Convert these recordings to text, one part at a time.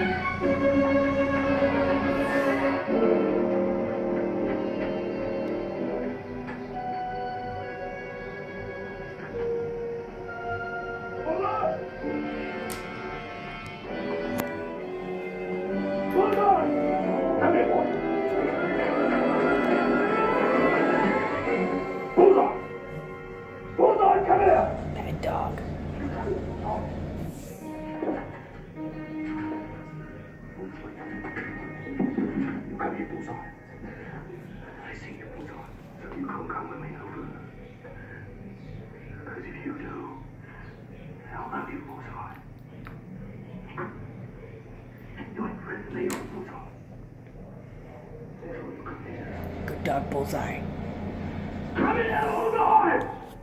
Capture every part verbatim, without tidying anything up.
Bad dog. Come here, Bullseye. I see you, Bullseye. So you can't come with me over. Because if you do, I'll know you, Bullseye. You ain't friendly, Bullseye. Good dog, Bullseye. Come here, Bullseye!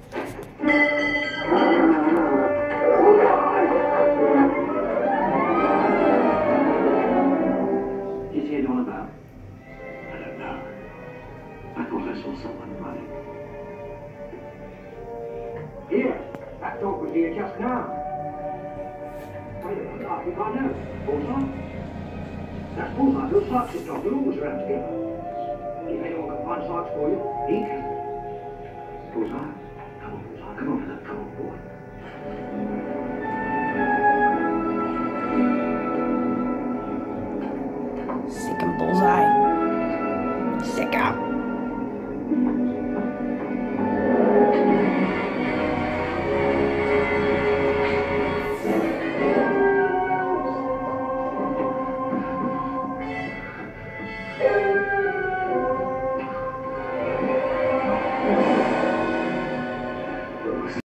Is he all about? I don't know. I thought I saw someone running. Here, that dog was here just now. Wait a minute, I think I know. Bullseye? That's Bullseye, little Sykes' dog. They're always around together. If anyone can find Sykes for you, he can. Bullseye? Come on, Bullseye. Come on, fella. Come on, boy. Sick him, Bullseye. Sick him.